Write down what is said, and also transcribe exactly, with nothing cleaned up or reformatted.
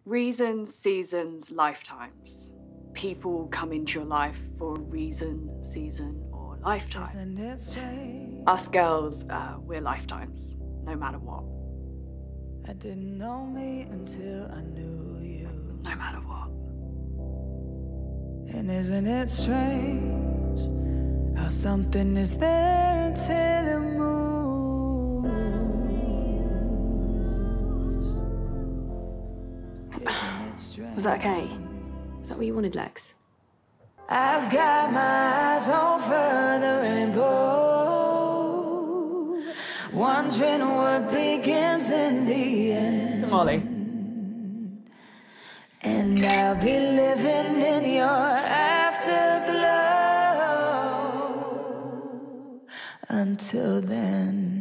Reasons, seasons, lifetimes. People come into your life for a reason, season, or lifetime. Us girls, uh, we're lifetimes, no matter what. I didn't know me until I knew you. No matter what. And isn't it strange how something is there until it moves? Isn't it strange? Was that okay? Is that what you wanted, Lex? I've got my eyes over the rainbow, wondering what begins in the end. Molly. And I'll be living in your afterglow until then.